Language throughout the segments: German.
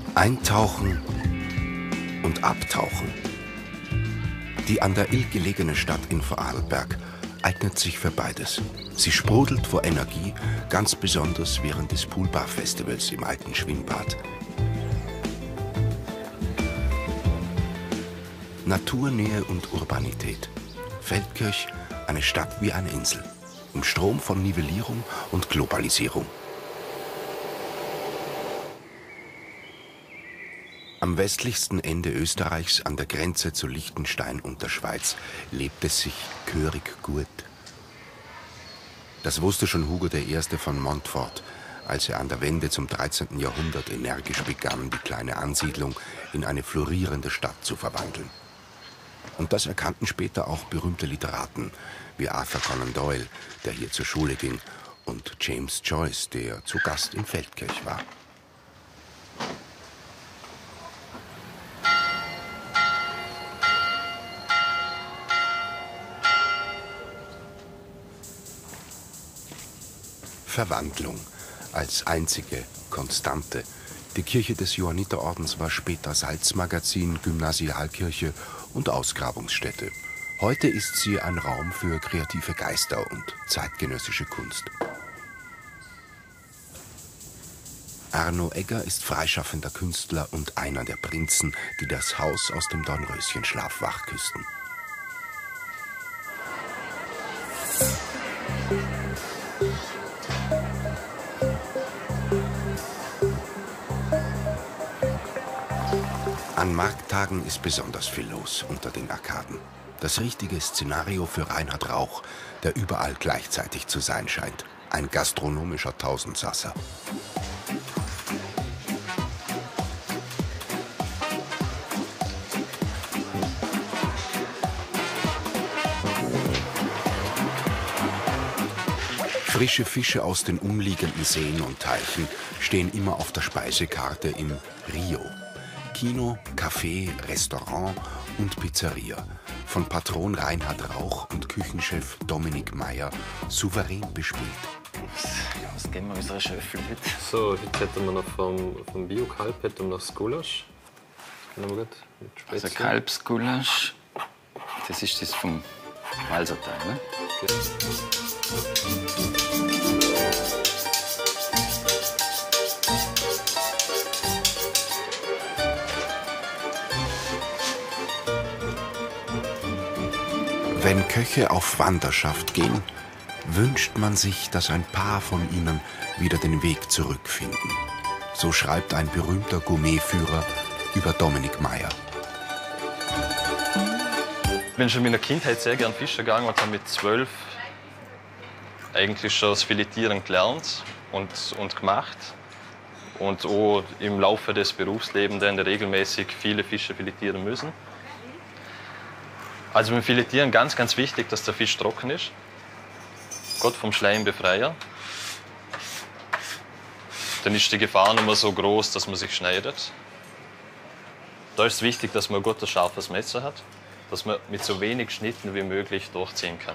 Eintauchen und abtauchen. Die an der Ill gelegene Stadt in Vorarlberg eignet sich für beides. Sie sprudelt vor Energie, ganz besonders während des Poolbar-Festivals im alten Schwimmbad. Naturnähe und Urbanität. Feldkirch, eine Stadt wie eine Insel. Im Strom von Nivellierung und Globalisierung. Am westlichsten Ende Österreichs, an der Grenze zu Liechtenstein und der Schweiz, lebt es sich gehörig gut. Das wusste schon Hugo I. von Montfort, als er an der Wende zum 13. Jahrhundert energisch begann, die kleine Ansiedlung in eine florierende Stadt zu verwandeln. Und das erkannten später auch berühmte Literaten, wie Arthur Conan Doyle, der hier zur Schule ging, und James Joyce, der zu Gast in Feldkirch war. Verwandlung als einzige Konstante. Die Kirche des Johanniterordens war später Salzmagazin, Gymnasialkirche und Ausgrabungsstätte. Heute ist sie ein Raum für kreative Geister und zeitgenössische Kunst. Arno Egger ist freischaffender Künstler und einer der Prinzen, die das Haus aus dem Dornröschenschlaf wachküssten. An Markttagen ist besonders viel los unter den Arkaden. Das richtige Szenario für Reinhard Rauch, der überall gleichzeitig zu sein scheint. Ein gastronomischer Tausendsasser. Frische Fische aus den umliegenden Seen und Teichen stehen immer auf der Speisekarte im Rio. Kino, Café, Restaurant und Pizzeria. Von Patron Reinhard Rauch und Küchenchef Dominik Meyer souverän bespielt. Was geben wir unserer Schöffel mit? So, jetzt hätten wir noch vom Bio-Kalb hätten wir noch das Gulasch. Das können wir gut mit Spätzle. Also Kalbsgulasch, das ist das vom Walsertal, ne? Okay. Wenn Köche auf Wanderschaft gehen, wünscht man sich, dass ein paar von ihnen wieder den Weg zurückfinden. So schreibt ein berühmter Gourmetführer über Dominik Meyer. Ich bin schon in meiner Kindheit sehr gern fischen gegangen und habe mit 12 eigentlich schon das Filetieren gelernt und gemacht. Und auch im Laufe des Berufslebens dann regelmäßig viele Fische filetieren müssen. Also beim Filetieren ganz, ganz wichtig, dass der Fisch trocken ist. Gott vom Schleim befreien. Dann ist die Gefahr nicht mehr so groß, dass man sich schneidet. Da ist es wichtig, dass man ein gutes, scharfes Messer hat, dass man mit so wenig Schnitten wie möglich durchziehen kann.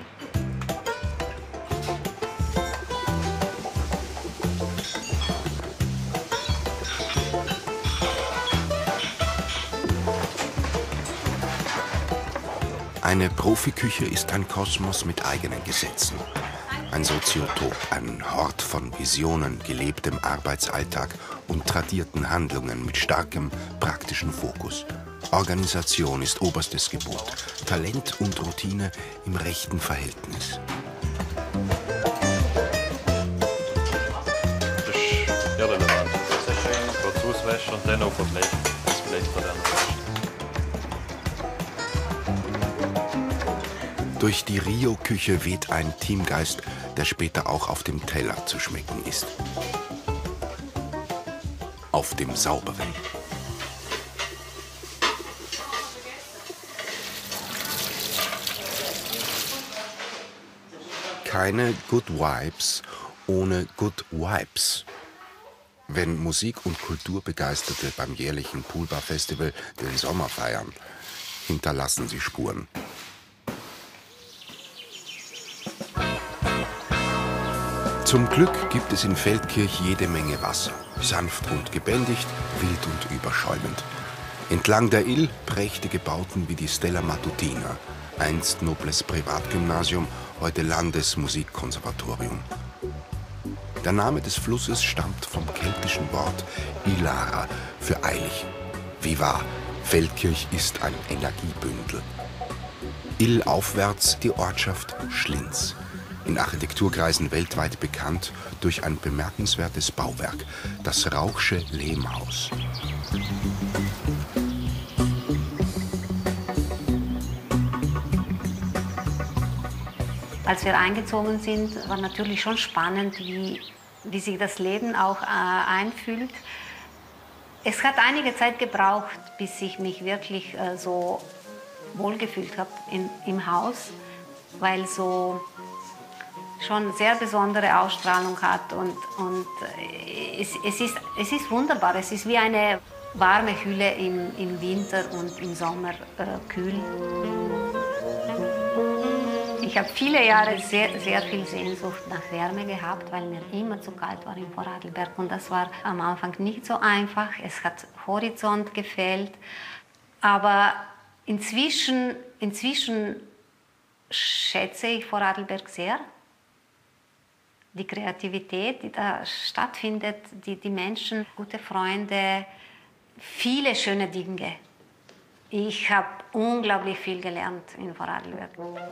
Eine Profiküche ist ein Kosmos mit eigenen Gesetzen. Ein Soziotop, ein Hort von Visionen, gelebtem Arbeitsalltag und tradierten Handlungen mit starkem praktischen Fokus. Organisation ist oberstes Gebot. Talent und Routine im rechten Verhältnis. Das ist irrelevant. Das ist schön, kurz auswaschen und dann auf das Blech da dann waschen. Durch die Rio-Küche weht ein Teamgeist, der später auch auf dem Teller zu schmecken ist. Auf dem sauberen. Keine Good Vibes ohne Good Vibes. Wenn Musik- und Kulturbegeisterte beim jährlichen Poolbar-Festival den Sommer feiern, hinterlassen sie Spuren. Zum Glück gibt es in Feldkirch jede Menge Wasser. sanft und gebändigt, wild und überschäumend. Entlang der Ill prächtige Bauten wie die Stella Matutina, einst nobles Privatgymnasium, heute Landesmusikkonservatorium. Der Name des Flusses stammt vom keltischen Wort Ilara für eilig. Wie wahr, Feldkirch ist ein Energiebündel. Ill aufwärts die Ortschaft Schlinz, in Architekturkreisen weltweit bekannt durch ein bemerkenswertes Bauwerk, das Rauchsche Lehmhaus. Als wir eingezogen sind, war natürlich schon spannend, wie sich das Leben auch einfühlt. Es hat einige Zeit gebraucht, bis ich mich wirklich so wohlgefühlt habe im Haus, weil so schon sehr besondere Ausstrahlung hat und es ist wunderbar. Es ist wie eine warme Hülle im Winter und im Sommer kühl. Ich habe viele Jahre sehr, sehr viel Sehnsucht nach Wärme gehabt, weil mir immer zu kalt war in Vorarlberg. Und das war am Anfang nicht so einfach. Es hat Horizont gefehlt. Aber inzwischen schätze ich Vorarlberg sehr. Die Kreativität, die da stattfindet, die Menschen, gute Freunde, viele schöne Dinge. Ich habe unglaublich viel gelernt in Vorarlberg.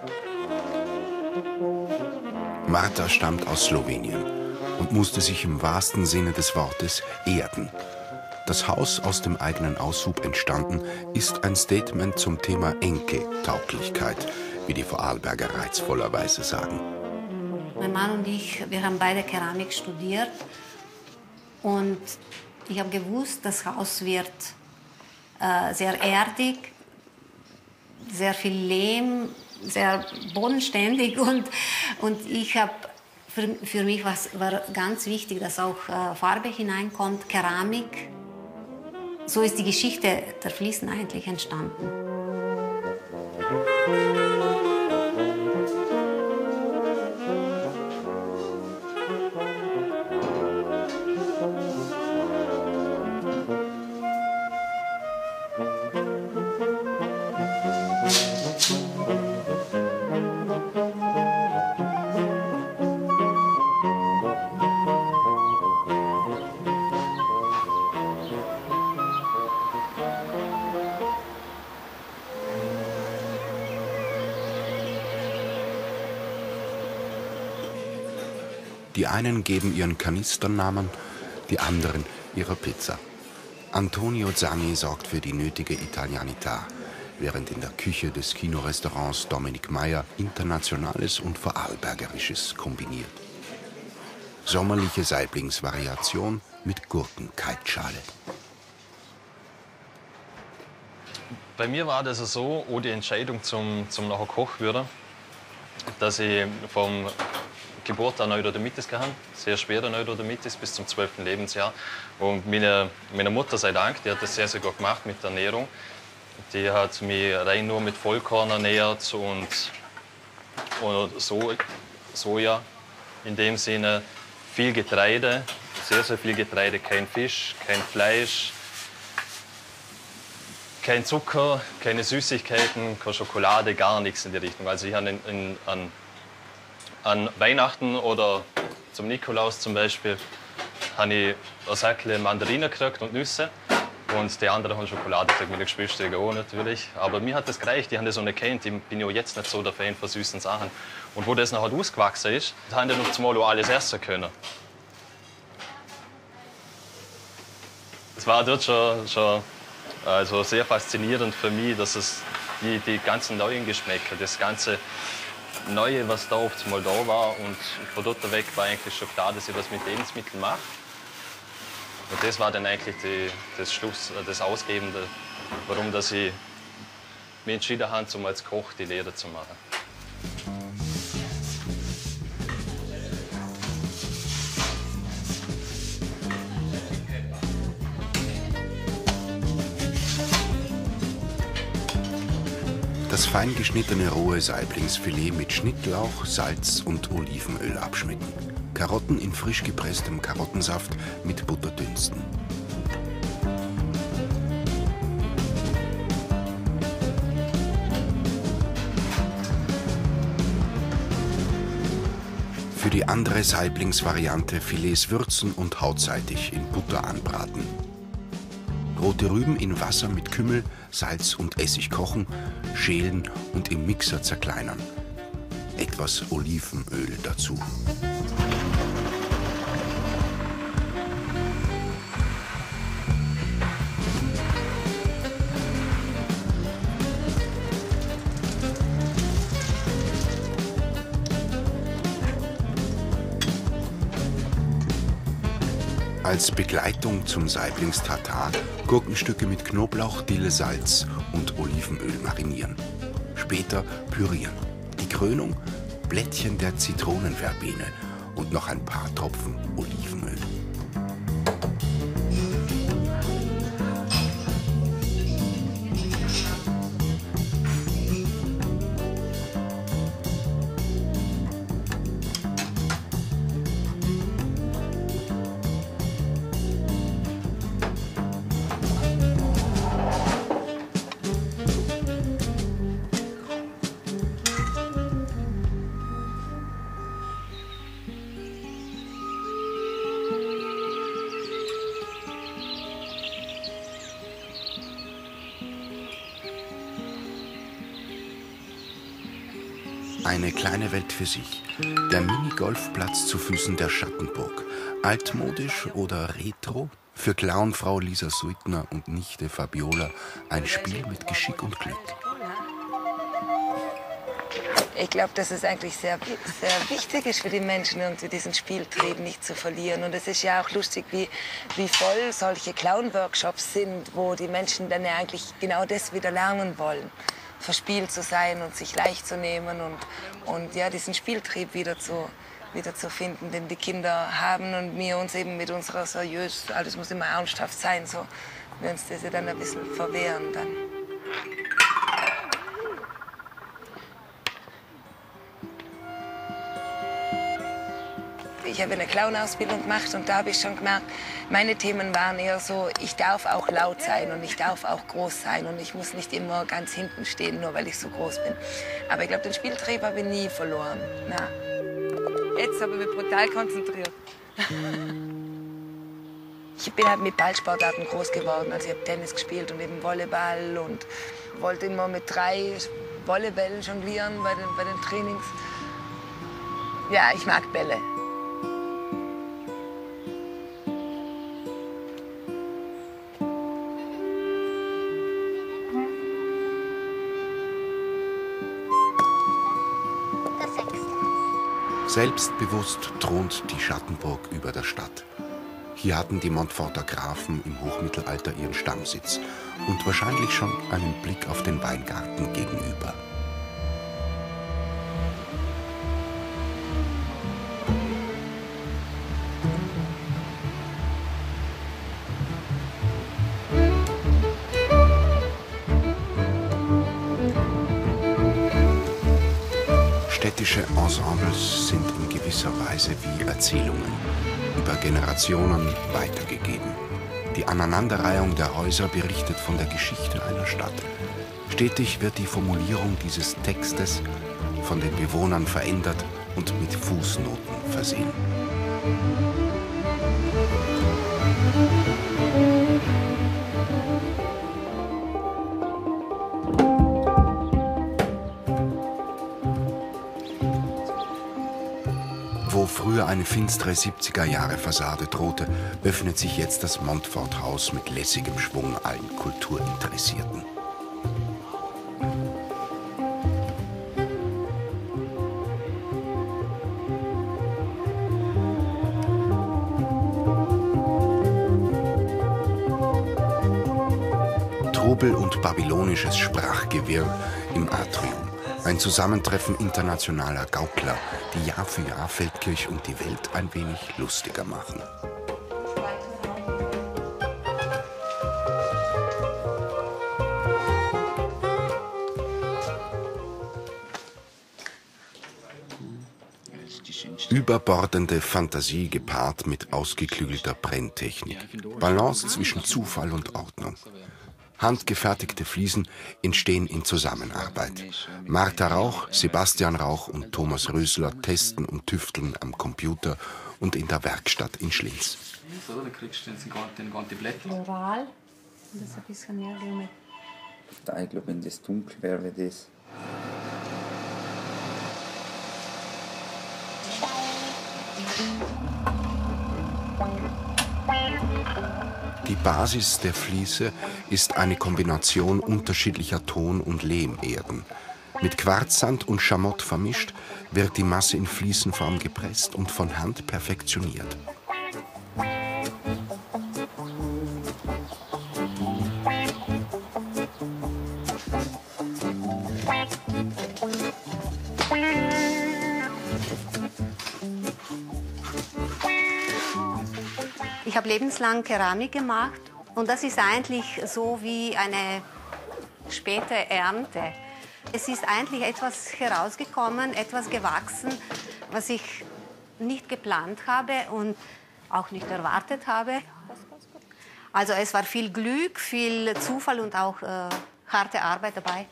Marta stammt aus Slowenien und musste sich im wahrsten Sinne des Wortes erden. Das Haus, aus dem eigenen Aushub entstanden, ist ein Statement zum Thema Enkeltauglichkeit, wie die Vorarlberger reizvollerweise sagen. Mein Mann und ich, wir haben beide Keramik studiert und ich habe gewusst, das Haus wird sehr erdig, sehr viel Lehm, sehr bodenständig und ich habe für mich war ganz wichtig, dass auch Farbe hineinkommt, Keramik. So ist die Geschichte der Fliesen eigentlich entstanden. Die einen geben ihren Kanisternamen, die anderen ihrer Pizza. Antonio Zanni sorgt für die nötige Italianità, während in der Küche des Kinorestaurants Dominik Meyer Internationales und Vorarlbergerisches kombiniert. Sommerliche Saiblingsvariation mit Gurkenkeitschale. Bei mir war das so, auch die Entscheidung zum nachher Koch werden, dass ich vom Geburt an Neurodermitis gehabt, sehr schwere Neurodermitis bis zum 12. Lebensjahr. Und meine Mutter, sei Dank, die hat das sehr, sehr gut gemacht mit der Ernährung. Die hat mich rein nur mit Vollkorn ernährt und Soja. In dem Sinne viel Getreide, sehr, sehr viel Getreide, kein Fisch, kein Fleisch, kein Zucker, keine Süßigkeiten, keine Schokolade, gar nichts in die Richtung. Also ich habe an Weihnachten oder zum Nikolaus zum Beispiel habe ich ein Säckchen Mandarinen gekriegt und Nüsse. Und die anderen haben Schokolade gekriegt, meine Geschwister auch natürlich. Aber mir hat das gereicht, ich habe das so nicht gekannt. Ich bin ja jetzt nicht so der Fan von süßen Sachen. Und wo das nachher ausgewachsen ist, haben die noch zumal auch alles essen können. Es war dort schon also sehr faszinierend für mich, dass es die ganzen neuen Geschmäcker, das ganze Neue, was da oft mal da war. Und von dort weg war eigentlich schon klar, dass ich was mit Lebensmitteln mache. Und das war dann eigentlich das Ausgebende, warum dass ich mich entschieden habe, um als Koch die Lehre zu machen. Das fein geschnittene rohe Saiblingsfilet mit Schnittlauch, Salz und Olivenöl abschmecken. Karotten in frisch gepresstem Karottensaft mit Butter dünsten. Für die andere Saiblingsvariante Filets würzen und hautseitig in Butter anbraten. Rote Rüben in Wasser mit Kümmel, Salz und Essig kochen, schälen und im Mixer zerkleinern. Etwas Olivenöl dazu. Als Begleitung zum Saiblingstatar Gurkenstücke mit Knoblauch, Dille, Salz und Olivenöl marinieren. Später pürieren. Die Krönung: Blättchen der Zitronenverbene und noch ein paar Tropfen Olivenöl. Eine kleine Welt für sich. Der Mini-Golfplatz zu Füßen der Schattenburg. Altmodisch oder retro? Für Clownfrau Lisa Suitner und Nichte Fabiola ein Spiel mit Geschick und Glück. Ich glaube, dass es eigentlich sehr wichtig ist für die Menschen, irgendwie diesen Spieltrieb nicht zu verlieren. Und es ist ja auch lustig, wie voll solche Clown-Workshops sind, wo die Menschen dann ja eigentlich genau das wieder lernen wollen. Verspielt zu sein und sich leicht zu nehmen und ja, diesen Spieltrieb wieder zu finden, den die Kinder haben und wir uns eben mit unserer seriös, alles muss immer ernsthaft sein, so wir uns das ja dann ein bisschen verwehren dann. Ich habe eine Clown-Ausbildung gemacht und da habe ich schon gemerkt, meine Themen waren eher so, ich darf auch laut sein und ich darf auch groß sein und ich muss nicht immer ganz hinten stehen, nur weil ich so groß bin. Aber ich glaube, den Spieltrieb habe ich nie verloren. Na. Jetzt habe ich mich brutal konzentriert. Ich bin halt mit Ballsportarten groß geworden. Also ich habe Tennis gespielt und eben Volleyball und wollte immer mit 3 Volleybällen jonglieren bei den Trainings. Ja, ich mag Bälle. Selbstbewusst thront die Schattenburg über der Stadt. Hier hatten die Montforter Grafen im Hochmittelalter ihren Stammsitz und wahrscheinlich schon einen Blick auf den Weingarten gegenüber. Städtische Ensembles sind in gewisser Weise wie Erzählungen, über Generationen weitergegeben. Die Aneinanderreihung der Häuser berichtet von der Geschichte einer Stadt. Stetig wird die Formulierung dieses Textes von den Bewohnern verändert und mit Fußnoten versehen. Wo früher eine finstere 70er-Jahre-Fassade drohte, öffnet sich jetzt das Montfort-Haus mit lässigem Schwung allen Kulturinteressierten. Trubel und babylonisches Sprachgewirr im Atrium. Ein Zusammentreffen internationaler Gaukler, die Jahr für Jahr Feldkirch und die Welt ein wenig lustiger machen. Überbordende Fantasie gepaart mit ausgeklügelter Brenntechnik. Balance zwischen Zufall und Ordnung. Handgefertigte Fliesen entstehen in Zusammenarbeit. Martha Rauch, Sebastian Rauch und Thomas Rösler testen und tüfteln am Computer und in der Werkstatt in Schlinz. So, da kriegst du den ganzen Blätter. Floral. Das ist ein bisschen mehr mit. Da, ich glaube, wenn das dunkel wäre, wäre das. Die Basis der Fliese ist eine Kombination unterschiedlicher Ton- und Lehmerden. Mit Quarzsand und Schamott vermischt, wird die Masse in Fliesenform gepresst und von Hand perfektioniert. Ich habe lebenslang Keramik gemacht und das ist eigentlich so wie eine späte Ernte. Es ist eigentlich etwas herausgekommen, etwas gewachsen, was ich nicht geplant habe und auch nicht erwartet habe. Also es war viel Glück, viel Zufall und auch harte Arbeit dabei.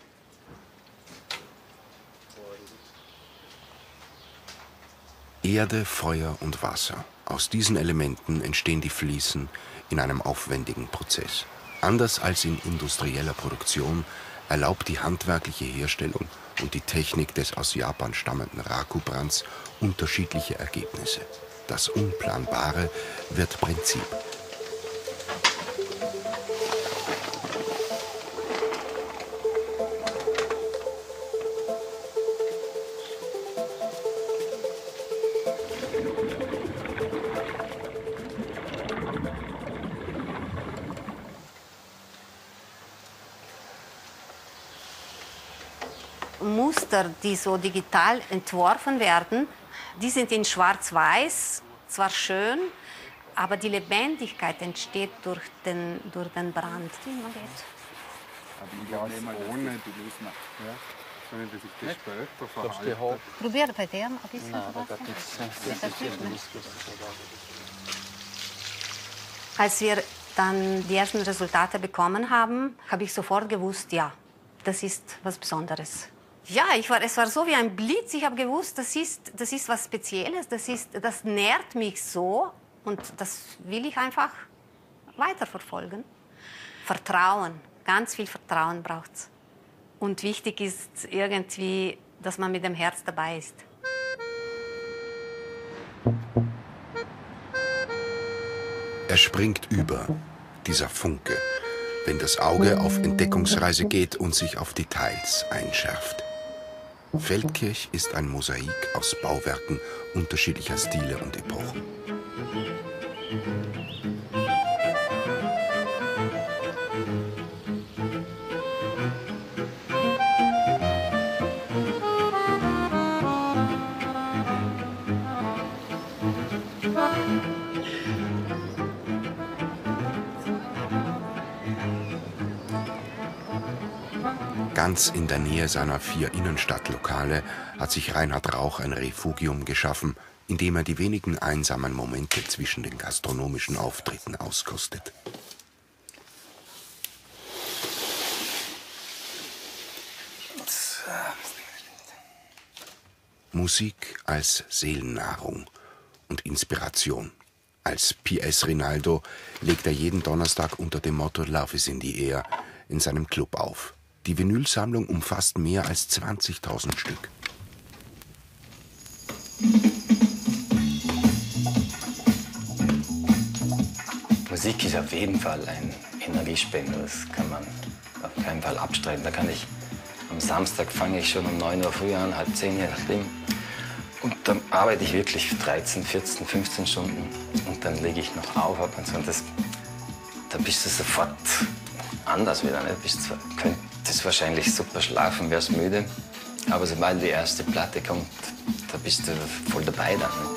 Erde, Feuer und Wasser. Aus diesen Elementen entstehen die Fliesen in einem aufwendigen Prozess. Anders als in industrieller Produktion erlaubt die handwerkliche Herstellung und die Technik des aus Japan stammenden Rakubrands unterschiedliche Ergebnisse. Das Unplanbare wird Prinzip. Muster, die so digital entworfen werden, die sind in Schwarz-Weiß, zwar schön, aber die Lebendigkeit entsteht durch den Brand. Probier bei dem ein bisschen. Als wir dann die ersten Resultate bekommen haben, habe ich sofort gewusst, ja, das ist was Besonderes. Ja, es war so wie ein Blitz. Ich habe gewusst, das ist was Spezielles, das nährt mich so und das will ich einfach weiterverfolgen. Vertrauen, ganz viel Vertrauen braucht es. Und wichtig ist irgendwie, dass man mit dem Herz dabei ist. Er springt über, dieser Funke, wenn das Auge auf Entdeckungsreise geht und sich auf Details einschärft. Feldkirch ist ein Mosaik aus Bauwerken unterschiedlicher Stile und Epochen. Ganz in der Nähe seiner 4 Innenstadtlokale hat sich Reinhard Rauch ein Refugium geschaffen, in dem er die wenigen einsamen Momente zwischen den gastronomischen Auftritten auskostet. Musik als Seelennahrung und Inspiration. Als P.S. Rinaldo legt er jeden Donnerstag unter dem Motto Love is in the air in seinem Club auf. Die Vinylsammlung umfasst mehr als 20.000 Stück. Musik ist auf jeden Fall ein Energiespender, das kann man auf keinen Fall abstreiten. Da kann ich, am Samstag fange ich schon um 9 Uhr früh an, halb 10, je nachdem. Und dann arbeite ich wirklich 13, 14, 15 Stunden und dann lege ich noch auf ab und so. Und da bist du sofort anders wieder. Ne? Du könntest wahrscheinlich super schlafen, wärst müde. Aber sobald die erste Platte kommt, da bist du voll dabei dann. Ne?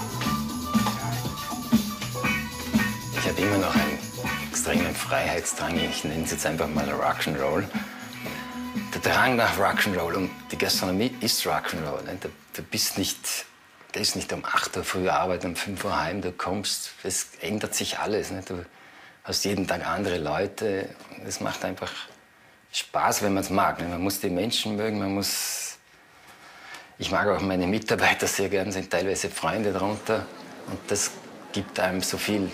Ich habe immer noch einen extremen Freiheitsdrang. Ich nenne es jetzt einfach mal Rock'n'Roll. Der Drang nach Rock'n'Roll und die Gastronomie ist Rock'n'Roll. Ne? Du bist nicht gehst nicht um 8 Uhr früh arbeiten, um 5 Uhr heim, du kommst, es ändert sich alles. Ne? Du hast jeden Tag andere Leute. Es macht einfach Spaß, wenn man es mag. Ne? Man muss die Menschen mögen, ich mag auch meine Mitarbeiter sehr gern, sind teilweise Freunde darunter. Und das gibt einem so viel.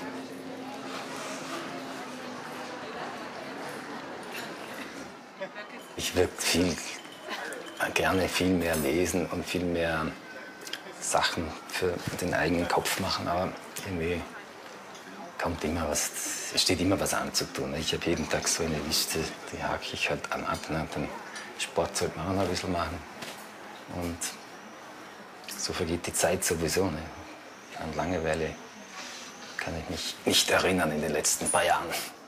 Ich würde gerne viel mehr lesen und viel mehr Sachen für den eigenen Kopf machen, aber irgendwie es steht immer was an zu tun. Ich habe jeden Tag so eine Liste, die hake ich halt ab. Ne? Den Sport sollte man auch noch ein bisschen machen. Und so vergeht die Zeit sowieso. Ne? An Langeweile kann ich mich nicht erinnern in den letzten paar Jahren.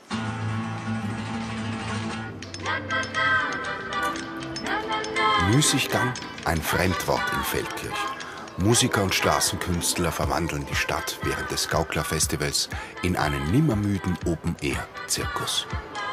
Müßiggang, ein Fremdwort in Feldkirch. Musiker und Straßenkünstler verwandeln die Stadt während des Gaukler-Festivals in einen nimmermüden Open-Air-Zirkus.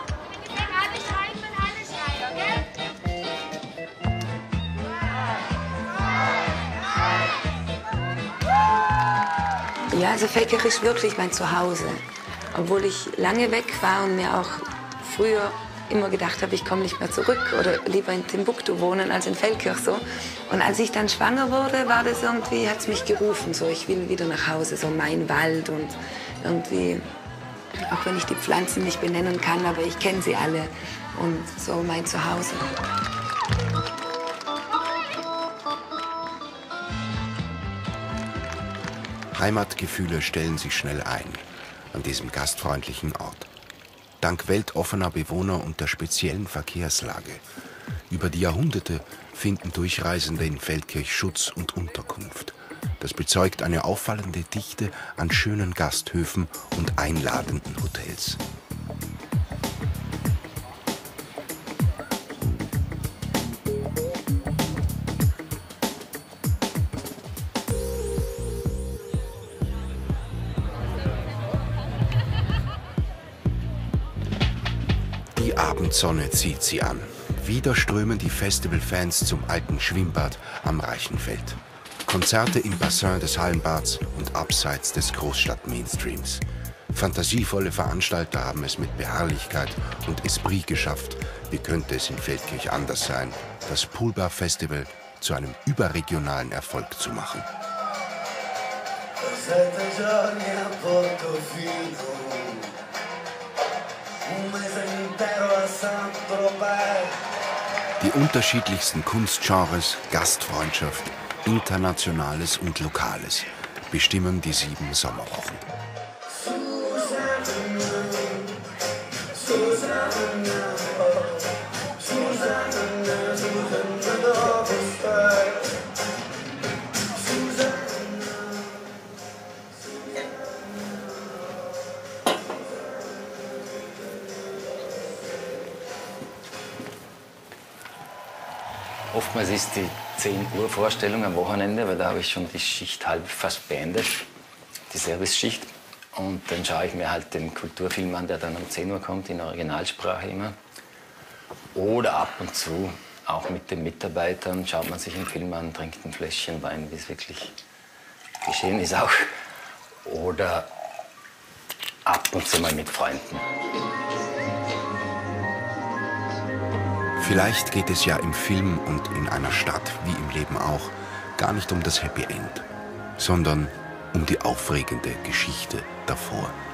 Ja, also Feldkirch ist wirklich mein Zuhause. Obwohl ich lange weg war und mir auch früher immer gedacht habe, ich komme nicht mehr zurück oder lieber in Timbuktu wohnen als in Feldkirch so. Und als ich dann schwanger wurde, war das irgendwie, hat es mich gerufen, so ich will wieder nach Hause, so mein Wald und irgendwie, auch wenn ich die Pflanzen nicht benennen kann, aber ich kenne sie alle und so mein Zuhause. Heimatgefühle stellen sich schnell ein an diesem gastfreundlichen Ort. Dank weltoffener Bewohner und der speziellen Verkehrslage. Über die Jahrhunderte finden Durchreisende in Feldkirch Schutz und Unterkunft. Das bezeugt eine auffallende Dichte an schönen Gasthöfen und einladenden Hotels. Die Abendsonne zieht sie an. Wieder strömen die Festivalfans zum alten Schwimmbad am Reichenfeld. Konzerte im Bassin des Hallenbads und abseits des Großstadt-Mainstreams. Fantasievolle Veranstalter haben es mit Beharrlichkeit und Esprit geschafft. Wie könnte es in Feldkirch anders sein, das Poolbar-Festival zu einem überregionalen Erfolg zu machen? Die unterschiedlichsten Kunstgenres, Gastfreundschaft, Internationales und Lokales bestimmen die 7 Sommerwochen. Oftmals ist die 10 Uhr Vorstellung am Wochenende, weil da habe ich schon die Schicht halb fast beendet, die Service-Schicht. Und dann schaue ich mir halt den Kulturfilm an, der dann um 10 Uhr kommt, in Originalsprache immer. Oder ab und zu, auch mit den Mitarbeitern, schaut man sich einen Film an, trinkt ein Fläschchen Wein, wie es wirklich geschehen ist auch. Oder ab und zu mal mit Freunden. Vielleicht geht es ja im Film und in einer Stadt, wie im Leben auch, gar nicht um das Happy End, sondern um die aufregende Geschichte davor.